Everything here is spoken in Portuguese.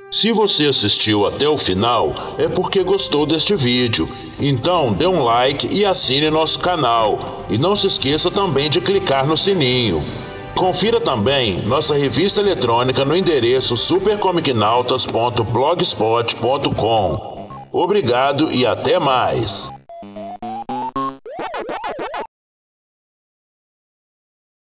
Se você assistiu até o final, é porque gostou deste vídeo. Então dê um like e assine nosso canal. E não se esqueça também de clicar no sininho. Confira também nossa revista eletrônica no endereço supercomicnautas.blogspot.com. Obrigado e até mais!